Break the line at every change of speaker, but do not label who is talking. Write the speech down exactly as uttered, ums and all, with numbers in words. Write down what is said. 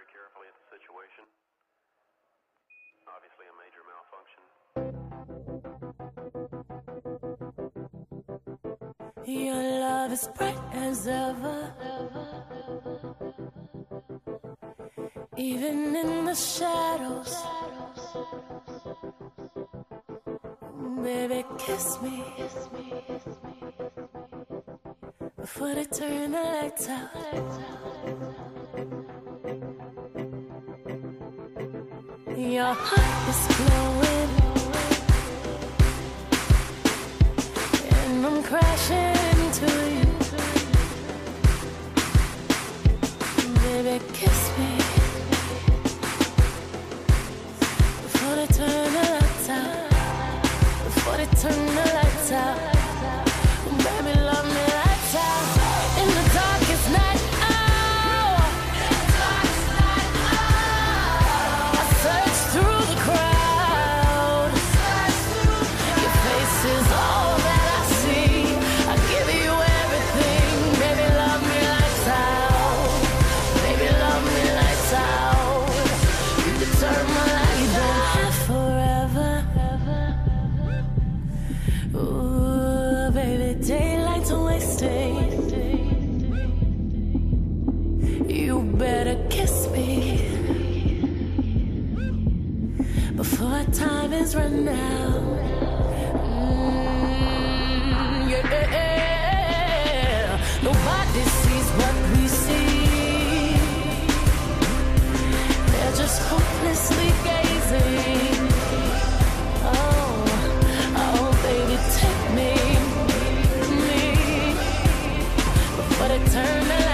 carefully at the situation. Obviously a major malfunction.
Your love is bright as ever, even in the shadows. Baby, kiss me before they turn the lights out. Your heart is glowing, and I'm crashing into you. Baby, kiss me before they turn the lights out. Before they turn the lights out. Baby, love me lights out. In the darkest night, oh, in the darkest night, oh, I search through the crowd. Your face is all that I see. I give you everything. Baby, love me lights out. Baby, love me lights out. You can turn my lights down forever. Ooh, baby, daylight's wasting. You better kiss me before time is run out. Mm, yeah. Nobody sees what we see. They're just hopelessly gazing. Oh, oh, baby, take me, me, before they turn the